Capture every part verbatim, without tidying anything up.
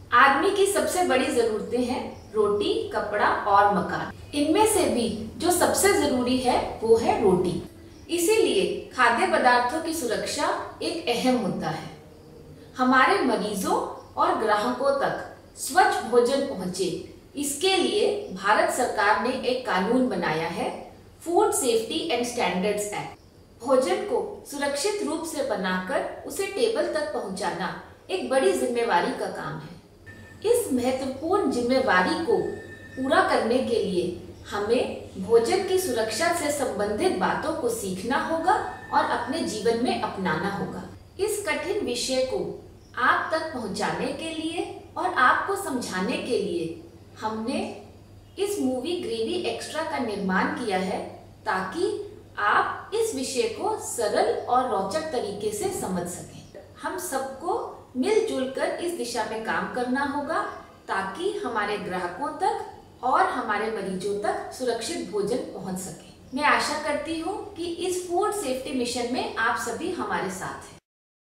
आदमी की सबसे बड़ी जरूरतें हैं रोटी, कपड़ा और मकान। इनमें से भी जो सबसे जरूरी है वो है रोटी। इसीलिए खाद्य पदार्थों की सुरक्षा एक अहम मुद्दा है। हमारे मरीजों और ग्राहकों तक स्वच्छ भोजन पहुंचे, इसके लिए भारत सरकार ने एक कानून बनाया है, food safety and standards act. भोजन को सुरक्षित रूप से बनाकर उसे टेबल तक पहुंचाना एक बड़ी जिम्मेवारी का काम है। इस महत्वपूर्ण जिम्मेवारी को पूरा करने के लिए हमें भोजन की सुरक्षा से संबंधित बातों को सीखना होगा और अपने जीवन में अपनाना होगा। इस कठिन विषय को आप तक पहुंचाने के लिए और आपको समझाने के लिए हमने इस मूवी ग्रेवी एक्स्ट्रा का निर्माण किया है, ताकि आप इस विषय को सरल और रोचक तरीके से समझ सकें। हम सबको मिलजुल कर इस दिशा में काम करना होगा, ताकि हमारे ग्राहकों तक और हमारे मरीजों तक सुरक्षित भोजन पहुंच सके। मैं आशा करती हूं कि इस फूड सेफ्टी मिशन में आप सभी हमारे साथ हैं।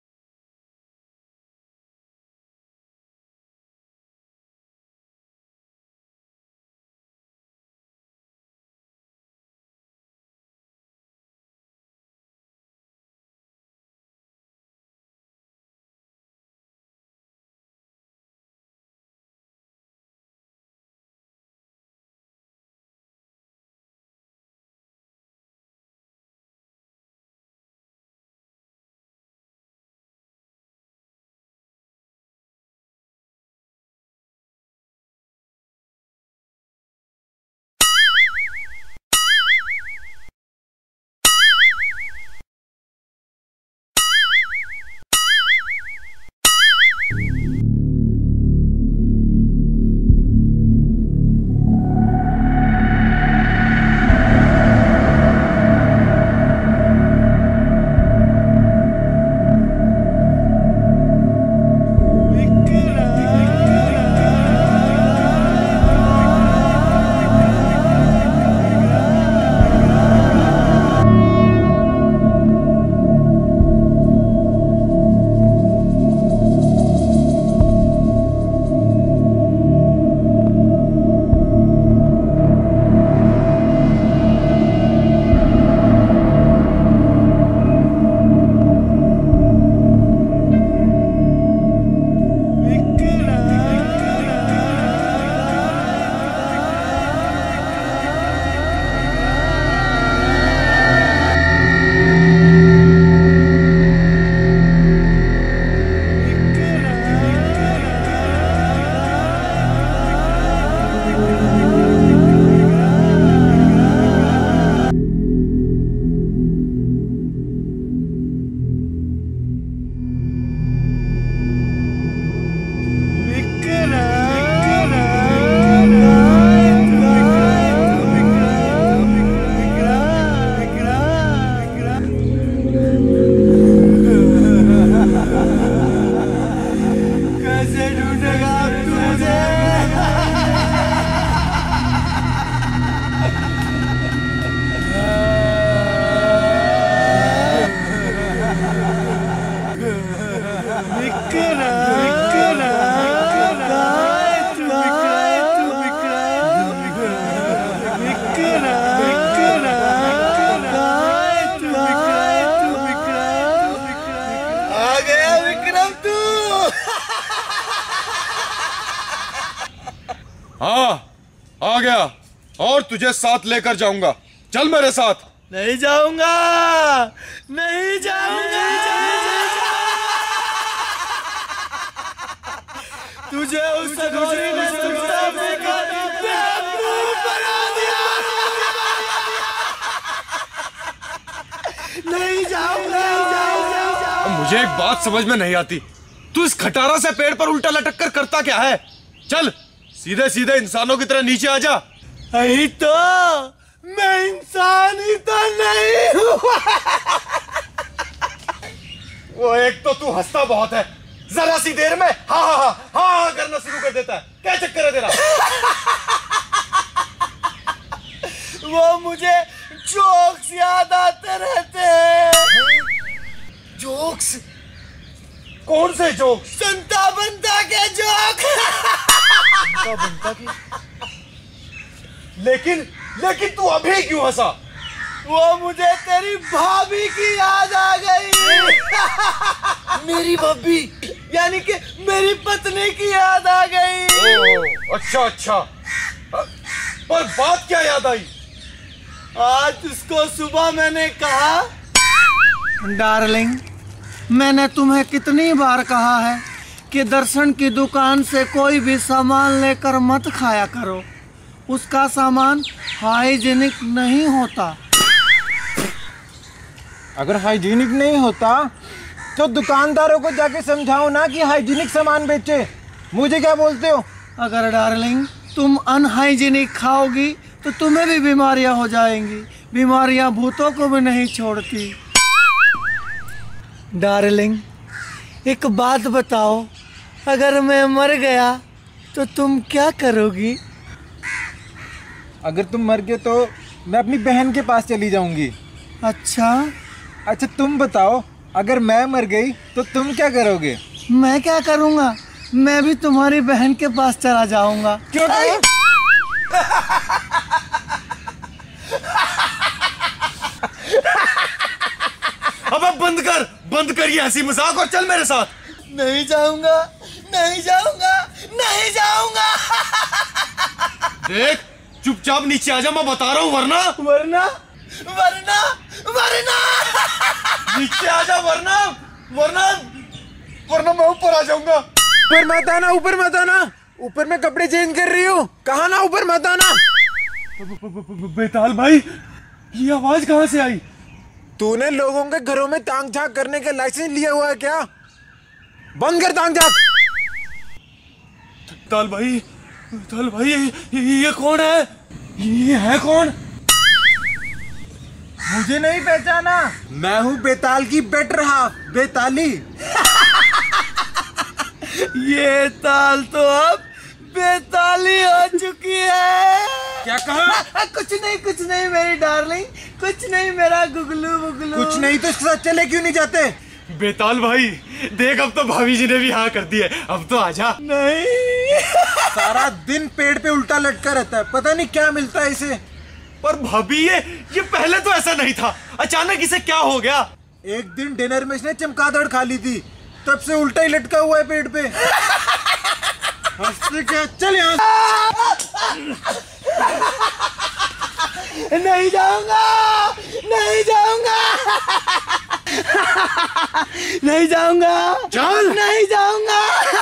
हाँ आ गया और तुझे साथ लेकर जाऊंगा। चल मेरे साथ। नहीं जाऊंगा, नहीं जाऊंगा, तुझे उस सगोरी ने बना दिया। नहीं जाऊंगा। मुझे एक बात समझ में नहीं आती, तू इस खटारा से पेड़ पर उल्टा लटक कर करता क्या है? चल सीधे सीधे इंसानों की तरह नीचे आ जा। अही तो मैं इंसान ही तो नहीं हूँ। वो एक तो तू हंसता बहुत है, जरा सी देर में हाँ हाँ हाँ हाँ हाँ करना शुरू कर देता है। क्या चक्कर है तेरा? वो मुझे जोक्स याद आते रहते हैं। जोक्स? कौन से जोक्स? संता बनता के जोक। बनता की लेकिन लेकिन तू अभी क्यों हंसा? वो मुझे तेरी भाभी की याद आ गई। मेरी भाभी यानी कि मेरी पत्नी की याद आ गई। ओ, अच्छा अच्छा, पर बात क्या याद आई? आज उसको सुबह मैंने कहा, डार्लिंग मैंने तुम्हें कितनी बार कहा है कि दर्शन की दुकान से कोई भी सामान लेकर मत खाया करो, उसका सामान हाइजीनिक नहीं होता। अगर हाइजीनिक नहीं होता तो दुकानदारों को जाके समझाओ ना कि हाइजीनिक सामान बेचे, मुझे क्या बोलते हो? अगर डार्लिंग तुम अनहाइजीनिक खाओगी तो तुम्हें भी बीमारियां हो जाएंगी। बीमारियां भूतों को भी नहीं छोड़ती। डार्लिंग एक बात बताओ, अगर मैं मर गया तो तुम क्या करोगी? अगर तुम मर गए तो मैं अपनी बहन के पास चली जाऊंगी। अच्छा अच्छा तुम बताओ, अगर मैं मर गई तो तुम क्या करोगे? मैं क्या करूँगा? मैं भी तुम्हारी बहन के पास चला जाऊंगा। क्यों? अब अब बंद कर बंद कर ये हंसी मजाक और चल मेरे साथ। नहीं जाऊंगा, नहीं जाऊंगा, नहीं जाऊंगा। देख चुपचाप नीचे आ जा, मैं बता रहा हूँ, वरना वरना वरना वरना नीचे आ जा, वरना वरना वरना मैं ऊपर आ जाऊंगा। ऊपर मत आना, ऊपर मत आना, ऊपर मैं कपड़े चेंज कर रही हूँ। कहा ना ऊपर मत आना। बेताल भाई ये आवाज कहाँ से आई? तूने लोगों के घरों में तांग झांक करने का लाइसेंस लिया हुआ है क्या? बंद कर तांग झांक। बेताल भाई बेताल भाई ये, ये कौन है? ये है कौन? मुझे नहीं पहचाना? मैं हूँ बेताल की बेटर हाफ, बेताली। ये ताल तो अब बेताली हो चुकी है। क्या कहा? कुछ नहीं कुछ नहीं मेरी डार्लिंग, कुछ नहीं मेरा गुगलू बुगलू। कुछ नहीं तो इसके साथ चले क्यों नहीं जाते? बेताल भाई देख अब तो भाभी जी ने भी हाँ कर दी है, अब तो आजा। नहीं सारा दिन पेड़ पे उल्टा लटका रहता है, पता नहीं क्या मिलता है इसे। पर भाभी ये ये पहले तो ऐसा नहीं था, अचानक इसे क्या हो गया? एक दिन डिनर में इसने चमगादड़ खा ली थी, तब से उल्टा ही लटका हुआ है पेड़ पे। हंसते क्या? चल यहाँ। नहीं जाऊंगा, नहीं जाऊंगा, नहीं जाऊंगा, चल नहीं जाऊंगा।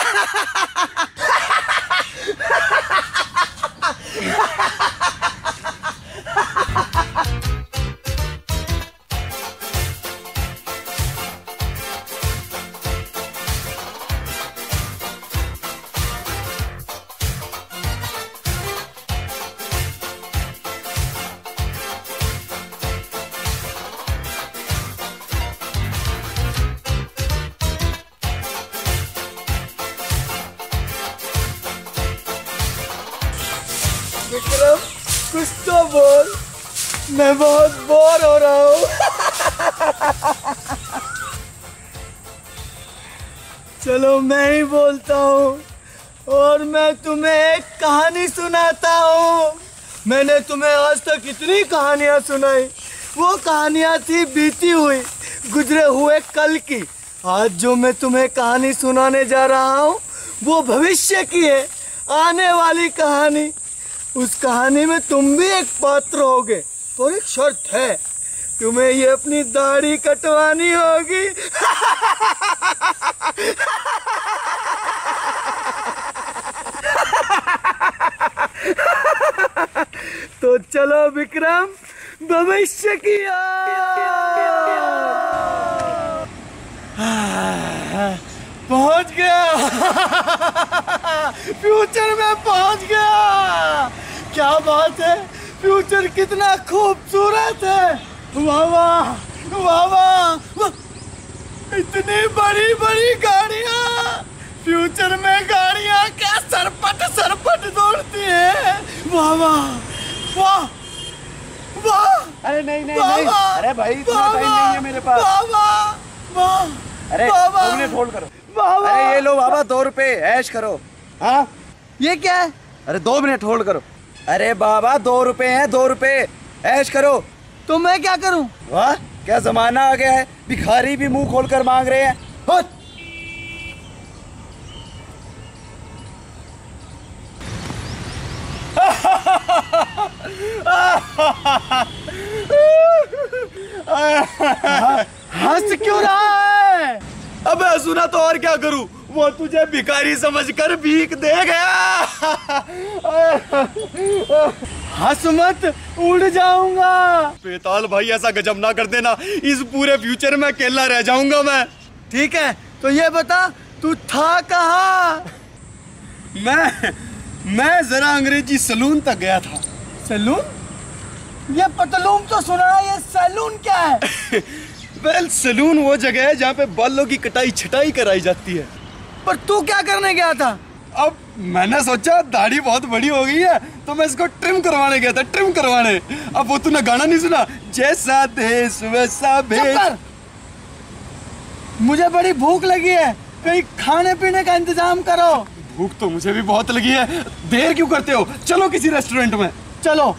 विक्रम कुछ तो बोल, मैं बहुत बोर हो रहा हूँ। चलो मैं ही बोलता हूँ और मैं तुम्हें एक कहानी सुनाता हूँ। मैंने तुम्हें आज तक इतनी कहानियाँ सुनाई, वो कहानियाँ थी बीती हुई गुजरे हुए कल की। आज जो मैं तुम्हें कहानी सुनाने जा रहा हूँ वो भविष्य की है, आने वाली कहानी। उस कहानी में तुम भी एक पात्र होगे, और एक शर्त है, तुम्हें ये अपनी दाढ़ी कटवानी होगी। तो चलो विक्रम, भविष्य की पहुंच गया। फ्यूचर में पहुंच गया। क्या बात है, फ्यूचर कितना खूबसूरत है। वाह वाह वाह वाह, इतनी बड़ी बड़ी गाड़ियाँ, फ्यूचर में गाड़ियाँ क्या सरपट सरपट दौड़ती है। वाह वाह वाह वाह। अरे नहीं नहीं वाह, नहीं, वाह, अरे भाई इतना वाह, टाइम नहीं है मेरे पास। वाह वाह वाह, अरे वाह, वाह। तुमने फोन करो। बाबा अरे ये लो बाबा दो रुपए ऐश करो। हाँ ये क्या है? अरे दो मिनट होल्ड करो। अरे बाबा दो रुपए हैं, दो रुपए ऐश करो। तो मैं क्या करूं? वाह क्या जमाना आ गया है, भिखारी भी मुंह खोलकर मांग रहे हैं। हट। हंस क्यों रहा है? अबे सुना तो और क्या करूं, वो तुझे भिखारी समझकर भीख दे गया। हंस मत, उड़ जाऊंगा। बेताल भाई ऐसा गजब ना कर देना, इस पूरे फ्यूचर में अकेला रह जाऊंगा मैं। ठीक है तो ये बता तू था कहाँ? मैं मैं जरा अंग्रेजी सलून तक गया था। सैलून? ये पतलून तो सुना है, ये सैलून क्या है? वेल सलून वो जगह है जहाँ पे बालों की कटाई छटाई कराई जाती है। पर तू क्या करने गया था? अब मैंने सोचा दाढ़ी बहुत बड़ी हो गई है तो मैं इसको ट्रिम करवाने गया था, ट्रिम करवाने। अब वो तूने गाना नहीं सुना, जैसा देश वैसा भेष। मुझे बड़ी भूख लगी है, कहीं खाने पीने का इंतजाम करो। भूख तो मुझे भी बहुत लगी है, देर क्यों करते हो, चलो किसी रेस्टोरेंट में। चलो।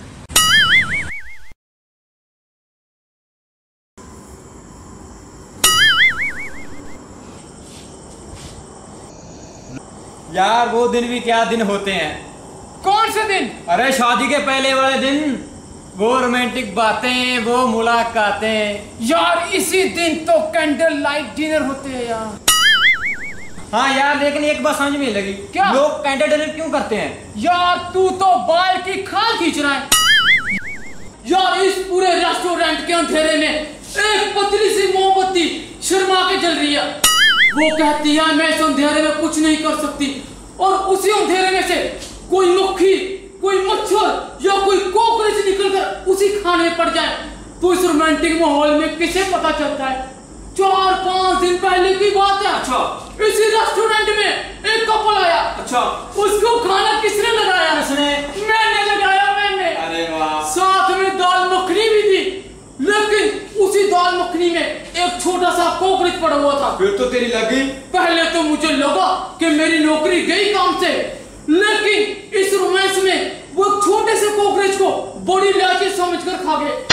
यार वो दिन भी क्या दिन होते हैं। कौन से दिन? अरे शादी के पहले वाले दिन, वो रोमांटिक बातें, वो मुलाकातें। यार इसी दिन तो कैंडल लाइट डिनर होते हैं यार। हाँ यार लेकिन एक बात समझ में नहीं लगी, क्या? लोग कैंडल डिनर क्यों करते हैं? यार तू तो बाल की खाल खींच रहा है। यार इस पूरे रेस्टोरेंट के अंधेरे में एक पतली सी मोमबत्ती शर्मा के जल रही है। वो कहती है मैं इस अंधेरे में कुछ नहीं कर सकती, और उसी अंधेरे में से कोई मक्खी, कोई मच्छर या कोई कॉकरोच निकलकर उसी खाने में पड़ जाए तो इस रोमांटिक माहौल में किसे पता चलता है? चार पांच दिन पहले की बात है। अच्छा। इसी रेस्टोरेंट में एक कपल आया। अच्छा। उसको खाना किसने लगाया? किसने? मैंने लगाया, मैंने। अरे वाह। साथ में दाल मखनी भी थी, लेकिन उसी दाल मखनी में एक छोटा सा कॉकरोच पड़ा हुआ था। फिर तो तेरी लगी। पहले तो मुझे लगा कि मेरी नौकरी गई काम से, लेकिन इस रोमांस में वो छोटे से कॉकरोच को बड़ी लालची समझकर खा गए,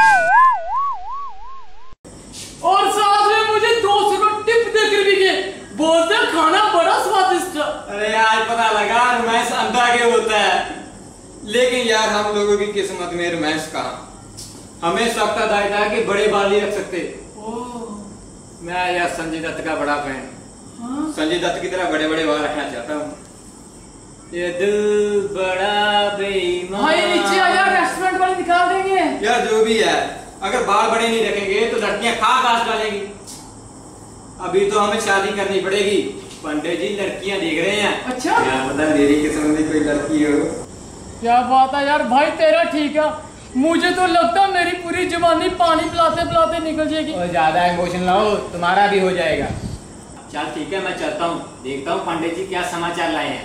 और साथ में मुझे दो सौ का टिप देकर भी गए। बोलते खाना बड़ा स्वादिष्ट। अरे यार पता लगा रोमांस अंधा के होता है, लेकिन यार हम लोगों की किस्मत में रोमांस कहाँ। हमें सकता था कि बड़े बाल नहीं रख सकते। मैं यार संजय दत्त का बड़ा फैन। हाँ? संजय दत्त की तरह बड़े बड़े बाल रखना चाहता हूँ। ये दिल बड़ा बेईमान। भाई नीचे आ यार, रेस्टोरेंट वाले निकाल देंगे। यार जो भी है, अगर बाल बड़े नहीं रखेंगे तो लड़कियां खा घास डालेंगी। अभी तो हमें शादी करनी पड़ेगी। पंडित जी लड़कियां देख रहे हैं। अच्छा। क्या पता मेरी किस्मत में कोई लड़की हो। क्या बात है यार, भाई तेरा ठीक है। मुझे तो लगता मेरी पूरी जवानी पानी पिलाते पिलाते निकल जाएगी। और ज्यादा इमोशन लाओ, तुम्हारा भी हो जाएगा। चल ठीक है मैं चलता हूँ, देखता हूँ पंडित जी क्या समाचार लाए हैं।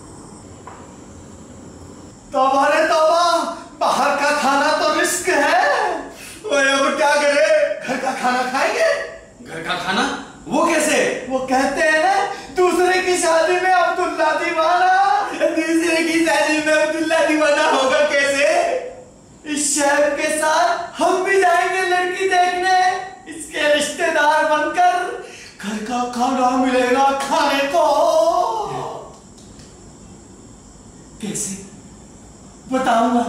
तौबा रे तौबा, बाहर का खाना तो रिस्क है। अब क्या करे, घर का खाना खाएंगे। घर का खाना? वो कैसे? वो कहते हैं ना, दूसरे की शादी में अब्दुल्ला दीवाना, तीसरे की शादी में अब्दुल्ला दीवाना होगा कैसे? इस शहर के साथ हम भी जाएंगे लड़की देखने, इसके रिश्तेदार बनकर। घर का खाना मिलेगा खाने को। कैसे बताऊंगा।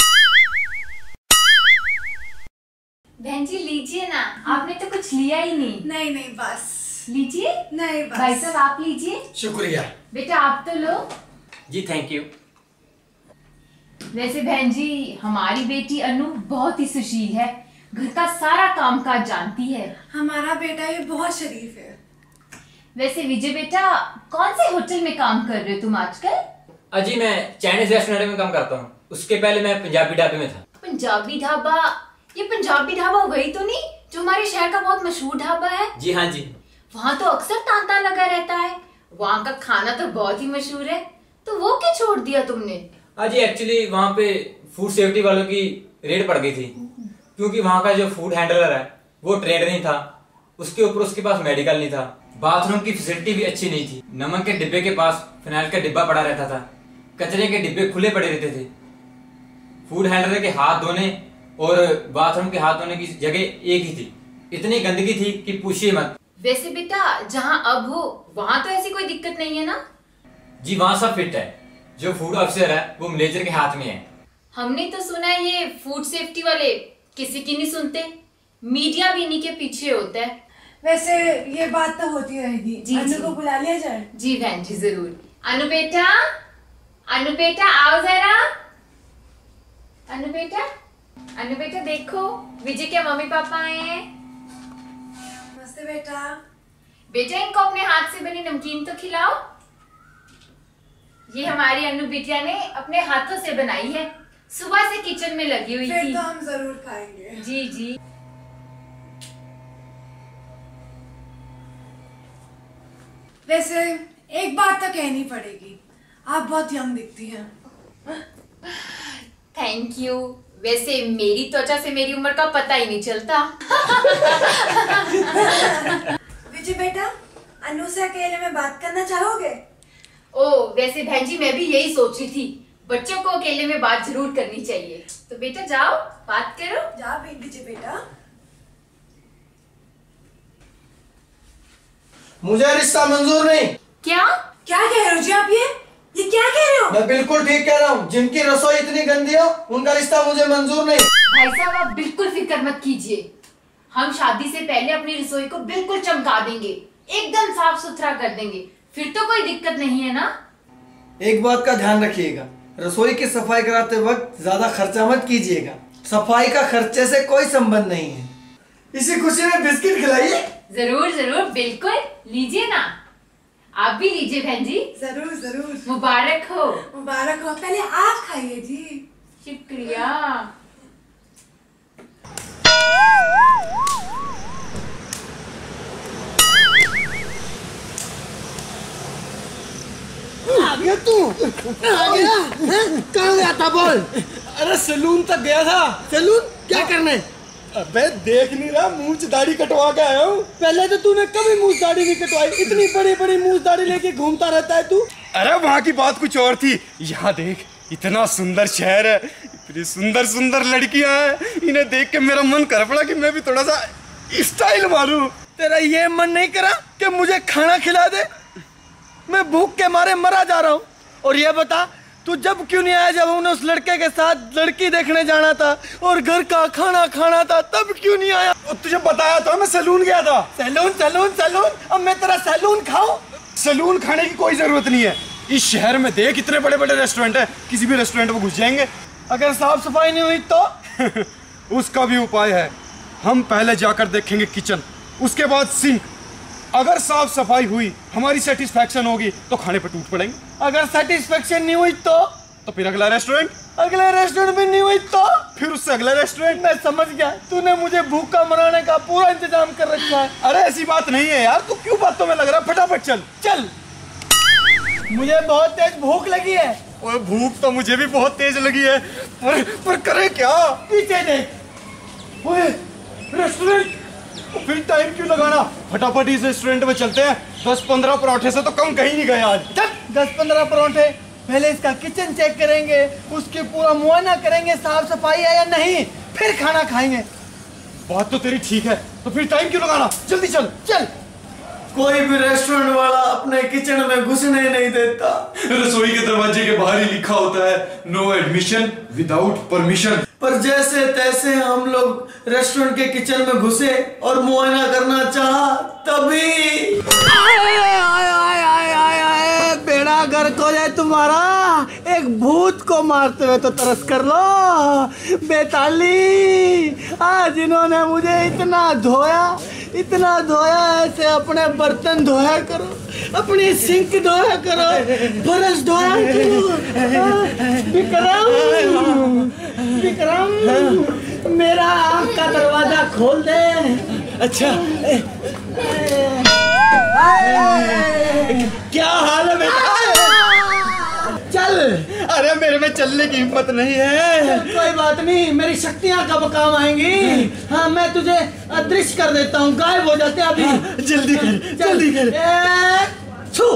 बहन जी लीजिए ना, आपने तो कुछ लिया ही नहीं। नहीं नहीं बस लीजिए। नहीं बस। भाई साहब आप लीजिए। शुक्रिया। बेटा आप तो लो। जी थैंक यू। वैसे बहन जी हमारी बेटी अनु बहुत ही सुशील है, घर का सारा कामकाज जानती है। हमारा बेटा भी बहुत शरीफ है। वैसे विजय बेटा कौन से होटल में काम कर रहे हो तुम आजकल? अजी मैं चाइनीज रेस्टोरेंट में काम करता हूँ, उसके पहले मैं पंजाबी ढाबे में था। पंजाबी ढाबा? ये पंजाबी ढाबा वही तो नहीं जो हमारे शहर का बहुत मशहूर ढाबा है? जी हाँ जी। वहाँ तो अक्सर तांता लगा रहता है, वहाँ का खाना तो बहुत ही मशहूर है, तो वो क्यों छोड़ दिया तुमने? अजी एक्चुअली वहाँ पे फूड सेफ्टी वालों की रेड पड़ गई थी, क्योंकि वहाँ का जो फूड हैंडलर है वो ट्रेंड नहीं था, उसके ऊपर उसके पास मेडिकल नहीं था, बाथरूम की फैसिलिटी भी अच्छी नहीं थी, नमक के डिब्बे के पास फिनाइल का डिब्बा पड़ा रहता था, कचरे के डिब्बे खुले पड़े रहते थे, फूड हैंडलर के हाथ धोने और बाथरूम के हाथ धोने की जगह एक ही थी, इतनी गंदगी थी कि पूछिए मत। वैसे बेटा जहाँ अब हो वहाँ तो ऐसी कोई दिक्कत नहीं है ना? जी वहाँ सब फिट है, जो फूड अफसर है वो मैनेजर के हाथ में है। हमने तो सुना है ये फूड सेफ्टी वाले किसी की नहीं सुनते, मीडिया भी इन्हीं के पीछे होता है। वैसे ये बात तो होती रहेगी। जी, अनु जी। को बुला लिया जाए। जी बहन जी जरूर। अनु बेटा, अनु बेटा आओ जरा। अनु बेटा, अनु बेटा देखो विजय के मम्मी पापा आए हैं। नमस्ते बेटा। बेटा इनको अपने हाथ से बनी नमकीन तो खिलाओ। ये हमारी अनु बिटिया ने अपने हाथों से बनाई है, सुबह से किचन में लगी हुई फिर थी। तो हम जरूर खाएंगे। जी जी। वैसे एक बात तो कहनी पड़ेगी, आप बहुत यंग दिखती हैं। Thank you. वैसे मेरी त्वचा से मेरी उम्र का पता ही नहीं चलता। विजय बेटा, अनु से अकेले में बात करना चाहोगे? ओ वैसे बहन जी मैं भी यही सोच रही थी, बच्चों को अकेले में बात जरूर करनी चाहिए। तो बेटा जाओ बात करो। जा विजय बेटा। मुझे रिश्ता मंजूर नहीं। क्या क्या कह रहे हो जी आप? ये ये क्या कह रहे हो? मैं बिल्कुल ठीक कह रहा हूँ, जिनकी रसोई इतनी गंदी हो उनका रिश्ता मुझे मंजूर नहीं। भाई साहब आप बिल्कुल फिक्र मत कीजिए, हम शादी से पहले अपनी रसोई को बिल्कुल चमका देंगे, एकदम साफ सुथरा कर देंगे, फिर तो कोई दिक्कत नहीं है ना। एक बात का ध्यान रखिएगा, रसोई की सफाई कराते वक्त ज्यादा खर्चा मत कीजिएगा, सफाई का खर्चे से कोई संबंध नहीं है। इसी खुशी में बिस्किट खिलाइए। जरूर जरूर बिल्कुल, लीजिए ना, आप भी लीजिए बहन जी। जरूर जरूर। मुबारक हो। मुबारक हो। पहले आप खाइए जी। शुक्रिया। आ गया तू? आ गया? कहाँ गया था बोल? अरे सैलून तक गया था। सैलून क्या करने? अबे देख नहीं रहा, मूंछ दाढ़ी कटवा के आया हूँ। पहले तो तूने कभी मूंछ दाढ़ी नहीं कटवाई, इतनी बड़ी बड़ी मूंछ दाढ़ी लेके घूमता रहता है तू। अरे वहाँ की बात कुछ और थी, यहाँ देख इतना सुंदर शहर है, इतनी सुंदर सुंदर लड़कियां हैं, इन्हें देख के मेरा मन कर पड़ा कि मैं भी थोड़ा सा स्टाइल मारूं। तेरा ये मन नहीं करा कि मुझे खाना खिला दे? मैं भूख के मारे मरा जा रहा हूँ। और ये बता तू जब क्यों नहीं आया जब हमने उस लड़के के साथ लड़की देखने जाना था और घर का खाना खाना था, तब क्यों नहीं आया? तुझे बताया था मैं सैलून गया था। सैलून सैलून सैलून, अब मैं तेरा सैलून खाऊं? सैलून खाने की कोई जरूरत नहीं है, इस शहर में देख इतने बड़े बड़े रेस्टोरेंट है, किसी भी रेस्टोरेंट में घुस जाएंगे। अगर साफ सफाई नहीं हुई तो? उसका भी उपाय है, हम पहले जाकर देखेंगे किचन, उसके बाद सिंक। अगर साफ सफाई हुई, हमारी सेटिस्फैक्शन होगी तो खाने पर टूट पड़ेंगे। अगर सेटिस्फेक्शन नहीं हुई तो? तो फिर अगला रेस्टोरेंट। अगले रेस्टोरेंट में नहीं हुई तो? फिर उससे अगला रेस्टोरेंट। मैं समझ गया, तूने मुझे भूखा मराने का पूरा इंतजाम कर रखा है। अरे ऐसी बात नहीं है यार, तू क्यों बातों में लग रहा है, फटाफट चल। चल, मुझे बहुत तेज भूख लगी है। ओए भूख तो मुझे भी बहुत तेज लगी है, पर पर करे क्या? पीछे देख। ओए रेस्टोरेंट, फिर टाइम क्यों लगाना, फटाफट इस रेस्टोरेंट में चलते हैं। दस पंद्रह पराठे से तो कम कहीं नहीं गए आज। चल, दस पंद्रह पराठे। पहले इसका किचन चेक करेंगे, उसके पूरा मुआयना करेंगे साफ सफाई है या नहीं, फिर खाना खाएंगे। बात तो तेरी ठीक है, तो फिर टाइम क्यों लगाना, जल्दी चल। चल। कोई भी रेस्टोरेंट वाला अपने किचन में घुसने नहीं देता। रसोई के दरवाजे के बाहर ही लिखा होता है नो एडमिशन विदाउट परमिशन। पर जैसे तैसे हम लोग रेस्टोरेंट के किचन में घुसे और मुआयना करना चाहा, तभी आए आए आए आए आए आए बेड़ा गर्क हो जाए तुम्हारा। एक भूत को मारते हुए तो तरस कर लो। बेताली, आज इन्होंने मुझे इतना धोया इतना धोया, ऐसे अपने बर्तन धोया करो, अपनी सिंक धोया करो, ब्रश धोया करो। विक्रम, विक्रम, मेरा आँख का दरवाजा खोल दे। अच्छा, क्या हाल है बेटा? चल। अरे मेरे में चलने की हिम्मत नहीं है। कोई बात नहीं, मेरी शक्तियाँ कब काम आएंगी। हाँ, मैं तुझे अदृश्य कर देता हूँ, गायब हो जाते हैं अभी। हाँ, जल्दी कर, जल्दी कर। एक, छू।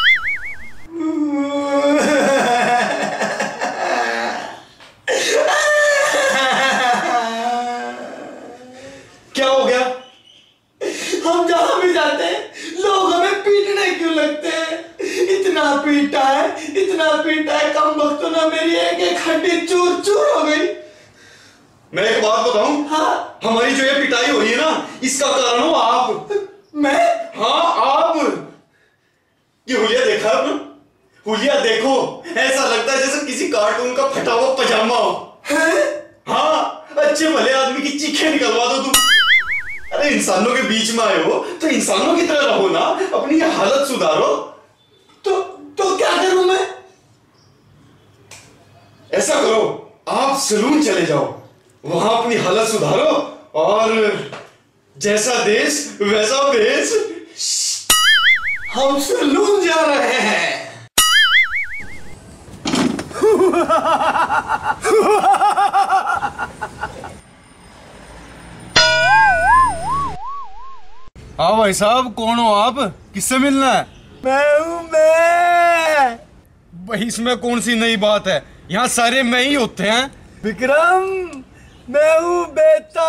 क्या हो गया? हम जहाँ भी जाते हैं लोग हमें पीटने क्यों लगते हैं? इतना पीटा है, इतना पीटा है, कम वक्तों ना मेरी एक एक हड्डी चूर चूर हो गई। मैं एक बात बताऊं? हाँ। हमारी जो ये पिटाई हो रही है ना, इसका कारण हो आप। मैं? हाँ, आप। ये हुलिया देखा है आपने? हुलिया देखो, ऐसा लगता है जैसे किसी कार्टून का फटा हुआ पजामा हो। हाँ, अच्छे भले आदमी की चीखें निकलवा दो तुम। अरे इंसानों के बीच में आए हो तो इंसानों की तरह रहो ना, अपनी ये हालत सुधारो। तो तो क्या करूं मैं? ऐसा करो, आप सलून चले जाओ, वहां अपनी हालत सुधारो और जैसा देश वैसा भेष। हम सलून जा रहे हैं। हाँ भाई साहब, कौन हो आप? किससे मिलना है? मैं हूं मैं। भाई इसमें कौन सी नई बात है? यहाँ सारे मैं ही होते हैं। विक्रम, मैं हूं बेताल।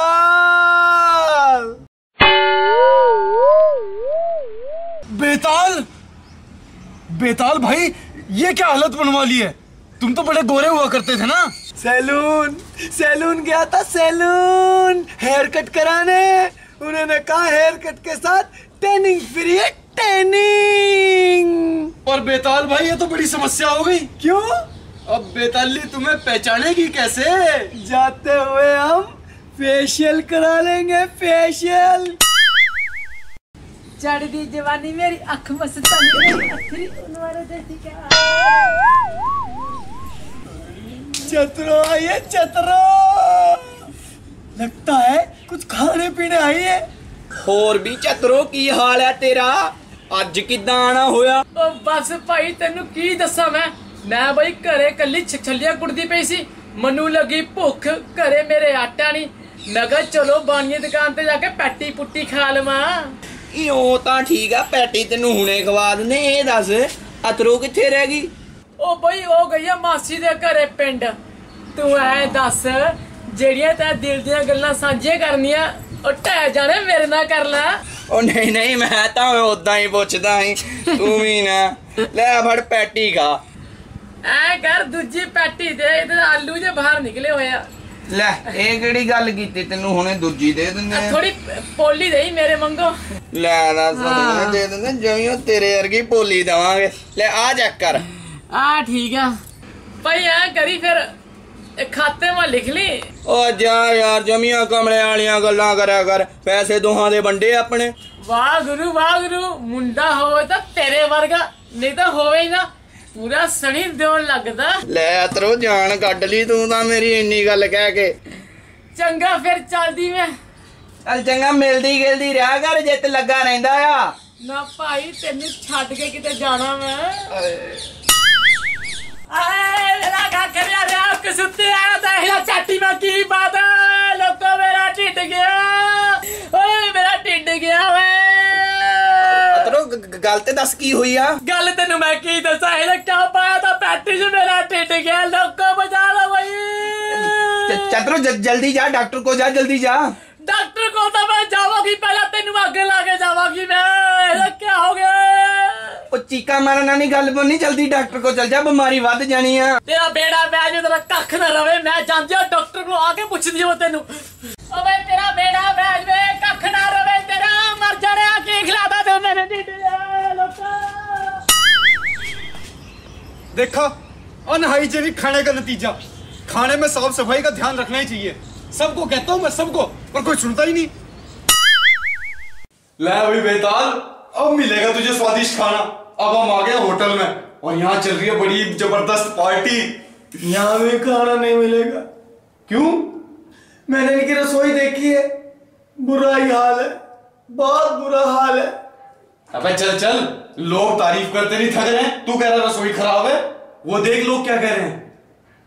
बेताल? बेताल भाई, ये क्या हालत बनवा ली है? तुम तो बड़े गोरे हुआ करते थे ना। सैलून सैलून गया था, सैलून हेयर कट कराने। उन्होंने कहा हेयर कट के साथ टैनिंग फ्री है, टैनिंग। और बेताल भाई, ये तो बड़ी समस्या हो गई। क्यों? अब बेताली तुम्हें पहचानेगी कैसे? जाते हुए हम फेशियल करा लेंगे, फेशियल। चढ़ दी जवानी मेरी अख मस्तानी, चतरो आइए, चतरो। लगता है कुछ खाने पीने आई है। ਹੋਰ ਵੀ ਚਤਰੋ ਕੀ ਹਾਲ ਹੈ ਤੇਰਾ? ਅੱਜ ਕਿੱਦਾਂ ਆਣਾ ਹੋਇਆ? ओ बस भाई तेनू की दसा मैं मैं भाई घरे कली छछलिया कुड़दी पई सी। मनु लगी भुख, घरे मेरे आटा नहीं। मैं कहा चलो बानिए दुकान ते जाके पैटी पुट्टी खा लवां। ਇਹ ਉਹ ਤਾਂ ਠੀਕ ਆ, ਪੈਟੀ ਤੈਨੂੰ ਹੁਣੇ ਖਵਾ ਦਿੰਦੇ। ਇਹ ਦੱਸ ਅਤਰੋ ਕਿੱਥੇ ਰਹਿ ਗਈ? ओ भाई ओ गई आ मासी दे घरे पिंड। तू ऐ दस ਜਿਹੜੀਆਂ ਤੈ ਦਿਲ ਦੀਆਂ ਗੱਲਾਂ ਸਾਂਝੀਆਂ ਕਰਨੀਆਂ ਉਹ ਟਹਿ ਜਾਣੇ ਮੇਰੇ ਨਾਲ ਕਰ ਲੈ। ਉਹ ਨਹੀਂ ਨਹੀਂ, ਮੈਂ ਤਾਂ ਉਦਾਂ ਹੀ ਪੁੱਛਦਾ ਸੀ। ਤੂੰ ਵੀ ਨਾ ਲੈ ਫੜ ਪੈਟੀ ਖਾ। ਐ ਕਰ ਦੂਜੀ ਪੈਟੀ ਦੇ, ਇਹਦੇ ਆਲੂ ਜੇ ਬਾਹਰ ਨਿਕਲੇ ਹੋਏ ਆ। ਲੈ ਇਹ ਕਿਹੜੀ ਗੱਲ ਕੀਤੀ? ਤੈਨੂੰ ਹੁਣੇ ਦੂਜੀ ਦੇ ਦਿੰਦੇ। ਥੋੜੀ ਪੋਲੀ ਦੇਈ ਮੇਰੇ ਵਾਂਗੋ। ਲੈ ਦੱਸ ਹੁਣੇ ਦੇ ਦਿੰਦੇ, ਜਿਵੇਂ ਉਹ ਤੇਰੇ ਵਰਗੀ ਪੋਲੀ ਦੇਵਾਂਗੇ। ਲੈ ਆ ਚੈੱਕ ਕਰ। ਆ ਠੀਕ ਆ ਭਾਈ, ਐ ਕਰੀ ਫਿਰ ਖਾਤੇ में लिख ली। ओ जा यार, जमिया कमले वालियां गल्लां करया कर, पैसे दोहां दे वंडे अपने। वाह गुरु वाह गुरु, मुंडा होवे तो तेरे वर्गा, नहीं तो होवे ही ना पूरा सनी देवन लगदा। ले अतरो जान कड ली तू तां मेरी इन्नी गल कह के। चंगा फिर चलदी मैं। चल चंगा, मिलदी गिलदी रहा कर, जित लगा रहिंदा आ। ना भाई तेनू छड्ड के किते जाना मैं। चाटी में की बात है लोगों, मेरा टिड गया, मेरा टिड गया। अतरो गल ते दस की हुई आ? गल तेन मैं की दसा, क्या पाया था पैटी च मेरा टिड गया। लोगों बचा लो भाई। चतरो जल्दी जा, डॉक्टर को जा, जल्दी जा। डॉक्टर को तो मैं जावागी, पहले तेन आगे लाके जावागी मैं। क्या हो गया? चीका मारना नहीं गल बननी, जल्दी डॉक्टर को चल जा, बीमारी वध जानी है। तेरा बेड़ा बैज तेरा कख ना रवे, मैं जानती हूं डॉक्टर को आके पूछ दियो तेनू। अबे तेरा बेड़ा बैज में कख ना रवे, तेरा मर जाने आके खिलाता दे मैंने लोका। देखा, अनहाइजीनिक खाने का नतीजा। खाने में साफ सफाई का ध्यान रखना ही चाहिए। सबको कहता हूं मैं, सबको, पर कोई सुनता ही नहीं। ले भाई बेताल, अब मिलेगा तुझे स्वादिष्ट खाना। अब हम आ गए होटल में और यहाँ चल रही है बड़ी जबरदस्त पार्टी। यहाँ भी खाना नहीं मिलेगा। क्यों? मैंने इनकी रसोई देखी है, बुरा ही हाल है, बहुत बुरा हाल है। अबे चल चल, लोग तारीफ करते नहीं थक रहे हैं, तू कह रहा रसोई खराब है। वो देख लोग क्या कह रहे हैं।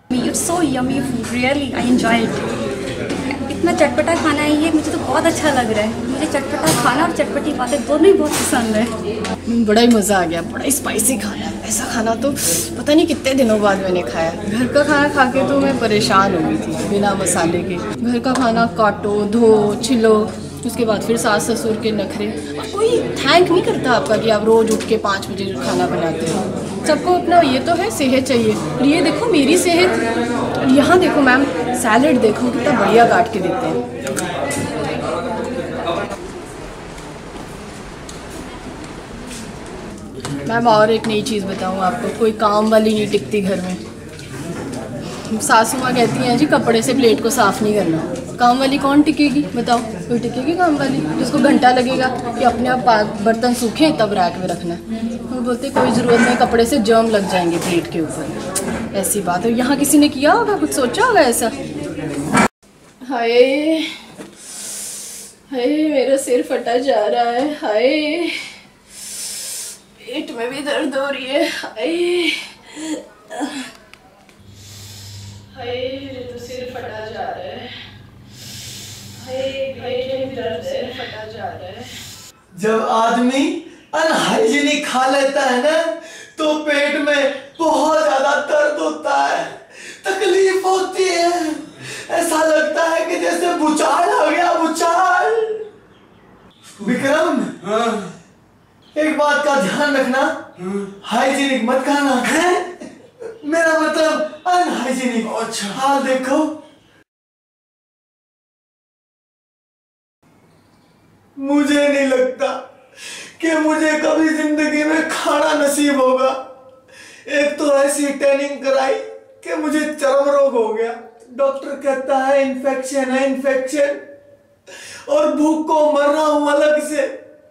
It's so yummy food, really, I enjoy it. इतना चटपटा खाना है ये, मुझे तो बहुत अच्छा लग रहा है। मुझे चटपटा खाना और चटपटी बातें दोनों ही बहुत पसंद है। बड़ा ही मज़ा आ गया, बड़ा ही स्पाइसी खाना है। ऐसा खाना तो पता नहीं कितने दिनों बाद मैंने खाया। घर का खाना खा के तो मैं परेशान हो गई थी बिना मसाले के। घर का खाना काटो, धो, छिलो, उसके बाद फिर सास ससुर के नखरे, और कोई थैंक नहीं करता आपका कि आप रोज़ उठ के पाँच बजे खाना बनाते हो। सबको अपना ये तो है, सेहत चाहिए। और ये देखो मेरी सेहत, और यहाँ देखो मैम, सैलेड देखो कितना बढ़िया काट के देते हैं। मैम और एक नई चीज़ बताऊँ आपको, कोई काम वाली नहीं टिकती घर में। सासू माँ कहती हैं जी कपड़े से प्लेट को साफ़ नहीं करना। काम वाली कौन टिकेगी बताओ? कोई टिकेगी काम वाली जिसको घंटा लगेगा कि अपने आप बर्तन सूखे तब रैक में रखना है। वो बोलते कोई ज़रूरत नहीं, कपड़े से जर्म लग जाएंगे प्लेट के ऊपर। ऐसी बात है। यहाँ किसी ने किया होगा, कुछ सोचा होगा ऐसा? हाय हाय, मेरा सिर फटा जा रहा है। हाय, पेट में भी दर्द हो रही है। हाय हाय, मेरे तो सिर फटा जा रहा है। हाय, पेट में भी दर्द है, फटा जा रहा है। जब आदमी अनहाइजीनिक खा लेता है ना, तो पेट में बहुत ज्यादा दर्द होता है, तकलीफ होती है। ऐसा लगता है कि जैसे भूचाल आ गया, भूचाल। विक्रम, एक बात का ध्यान रखना, हाइजीनिक मत खाना है। मेरा मतलब अनहाइजीनिक। अच्छा, हाल देखो। मुझे नहीं लगता कि मुझे कभी जिंदगी में खाना नसीब होगा। एक तो ऐसी ट्रेनिंग कराई कि मुझे चर्म रोग हो गया। डॉक्टर कहता है इन्फेक्शन है, इन्फेक्शन, और भूख को मर रहा हूं अलग से।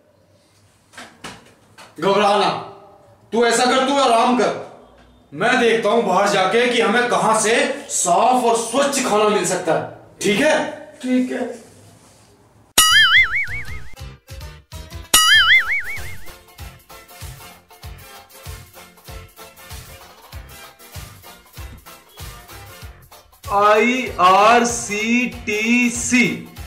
घबराना, तू ऐसा कर, तू आराम कर। मैं देखता हूं बाहर जाके कि हमें कहां से साफ और स्वच्छ खाना मिल सकता है। ठीक है? ठीक है। आई आर सी टी सी,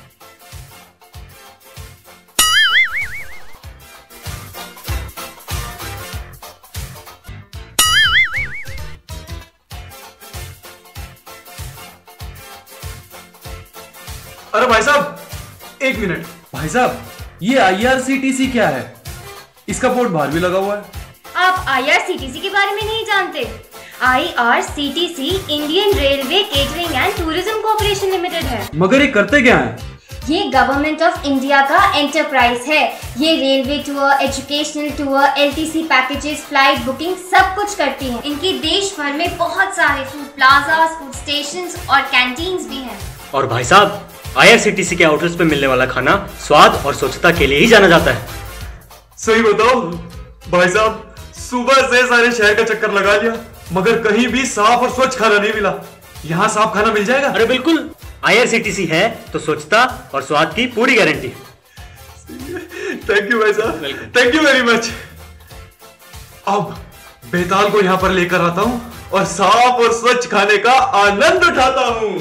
अरे भाई साहब एक मिनट। भाई साहब, ये आई आर सी टी सी क्या है? इसका बोर्ड बाहर भी लगा हुआ है। आप आई आर सी टी सी के बारे में नहीं जानते? I R C T C Indian railway catering and tourism corporation limited है। मगर ये करते क्या है? ये गवर्नमेंट ऑफ इंडिया का एंटरप्राइज है। ये railway tour, educational tour, L T C packages, flight booking सब कुछ करती है। इनकी देश भर में बहुत सारे फूड प्लाजास, फूड स्टेशंस और कैंटीन्स भी हैं। और भाई साहब, आई आर सी टी सी के आउटलेट्स पे मिलने वाला खाना स्वाद और स्वच्छता के लिए ही जाना जाता है। सही बताओ भाई साहब, सुबह से सारे शहर का चक्कर लगा लिया, मगर कहीं भी साफ और स्वच्छ खाना नहीं मिला। यहाँ साफ खाना मिल जाएगा? अरे बिल्कुल, आई आर सी टी सी है तो स्वच्छता और स्वाद की पूरी गारंटी। थैंक यू भाई साहब, थैंक यू वेरी मच। अब बेताल को यहाँ पर लेकर आता हूँ और साफ और स्वच्छ खाने का आनंद उठाता हूँ।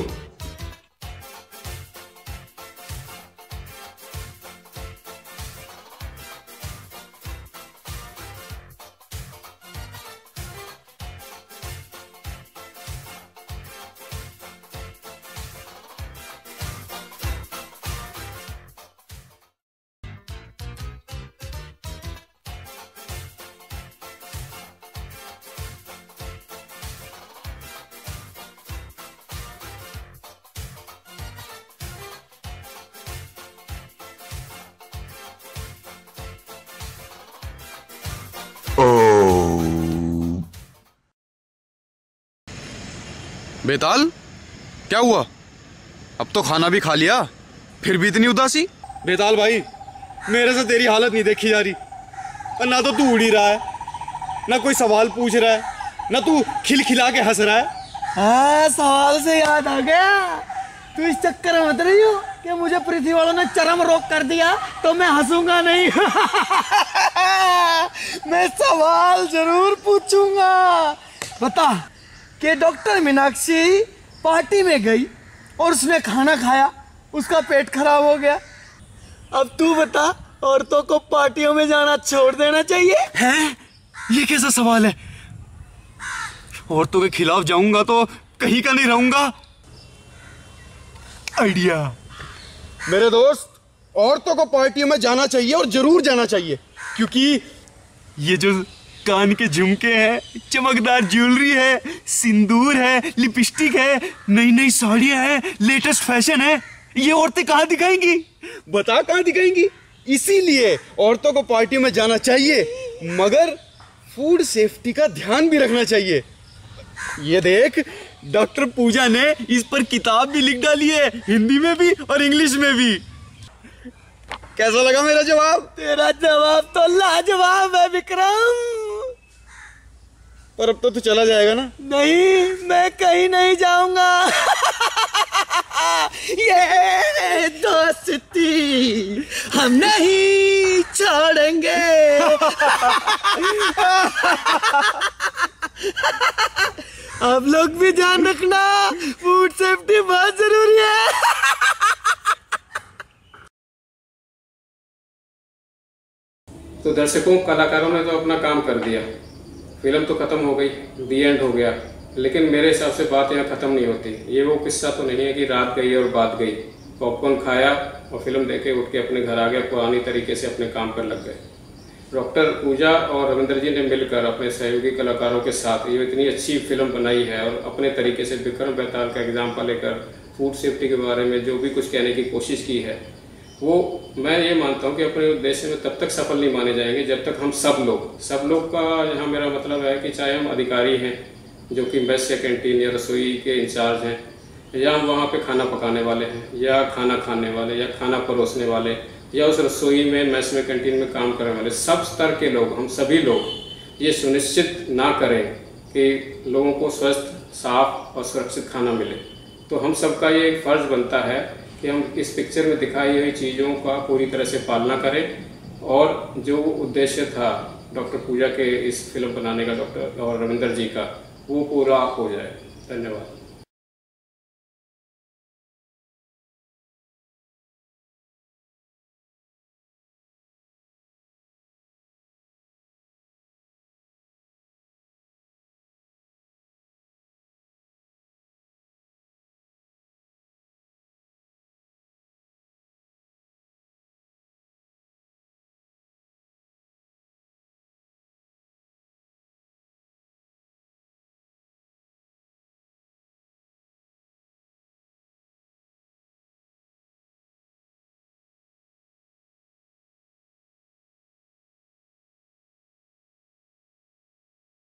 बेताल, क्या हुआ? अब तो खाना भी खा लिया, फिर भी इतनी उदासी? बेताल भाई, मेरे से तेरी हालत नहीं देखी जा रही। और ना तो तू उड़ ही रहा है, ना कोई सवाल पूछ रहा है, ना तू खिलखिला के हंस रहा है। हाँ, सवाल से याद आ गया। तू इस चक्कर में मत रही हो कि मुझे पृथ्वी वालों ने चरम रोग कर दिया तो मैं हंसूंगा नहीं। मैं सवाल जरूर पूछूंगा। बता, कि डॉक्टर मीनाक्षी पार्टी में गई और उसने खाना खाया, उसका पेट खराब हो गया। अब तू बता, औरतों को पार्टियों में जाना छोड़ देना चाहिए? हैं? ये कैसा सवाल है? औरतों के खिलाफ जाऊंगा तो कहीं का नहीं रहूंगा। आइडिया। मेरे दोस्त, औरतों को पार्टियों में जाना चाहिए और जरूर जाना चाहिए, क्योंकि ये जो कान के झुमके हैं, चमकदार ज्वेलरी है, सिंदूर है, लिपस्टिक है, नई नई साड़ियां हैं, लेटेस्ट फैशन है, ये औरतें कहाँ दिखाएंगी? बता कहाँ दिखाएंगी? इसीलिए औरतों को पार्टियों में जाना चाहिए, मगर फूड सेफ्टी का ध्यान भी रखना चाहिए। ये देख, डॉक्टर पूजा ने इस पर किताब भी लिख डाली है, हिंदी में भी और इंग्लिश में भी। कैसा लगा मेरा जवाब? तेरा जवाब तो लाजवाब है विक्रम। पर अब तो तू चला जाएगा ना? नहीं, मैं कहीं नहीं जाऊंगा। ये दोस्ती हम नहीं छोड़ेंगे। आप लोग भी ध्यान रखना, फूड सेफ्टी बहुत जरूरी है। तो दर्शकों, कलाकारों ने तो अपना काम कर दिया, फिल्म तो खत्म हो गई, दी एंड हो गया। लेकिन मेरे हिसाब से बात यहाँ खत्म नहीं होती। ये वो किस्सा तो नहीं है कि रात गई और बात गई, पॉपकॉर्न खाया और फिल्म देखे उठ के अपने घर आ गए, पुरानी तरीके से अपने काम पर लग गए। डॉक्टर पूजा और रविंद्र जी ने मिलकर अपने सहयोगी कलाकारों के साथ ये इतनी अच्छी फिल्म बनाई है और अपने तरीके से विक्रम बेताल का एग्जाम्पल लेकर फूड सेफ्टी के बारे में जो भी कुछ कहने की कोशिश की है, वो मैं ये मानता हूँ कि अपने उद्देश्य में तब तक सफल नहीं माने जाएंगे जब तक हम सब लोग सब लोग का यहाँ मेरा मतलब है कि चाहे हम अधिकारी हैं जो कि मेस या कैंटीन या रसोई के इंचार्ज हैं, या हम वहाँ पे खाना पकाने वाले हैं, या खाना खाने वाले, या खाना परोसने वाले, या उस रसोई में मेस में कैंटीन में काम करने वाले, सब स्तर के लोग, हम सभी लोग ये सुनिश्चित ना करें कि लोगों को स्वस्थ, साफ और सुरक्षित खाना मिले। तो हम सबका ये फर्ज बनता है कि हम इस पिक्चर में दिखाई हुई चीज़ों का पूरी तरह से पालना करें और जो उद्देश्य था डॉक्टर पूजा के इस फिल्म बनाने का, डॉक्टर और रविंदर जी का, वो पूरा हो जाए। धन्यवाद।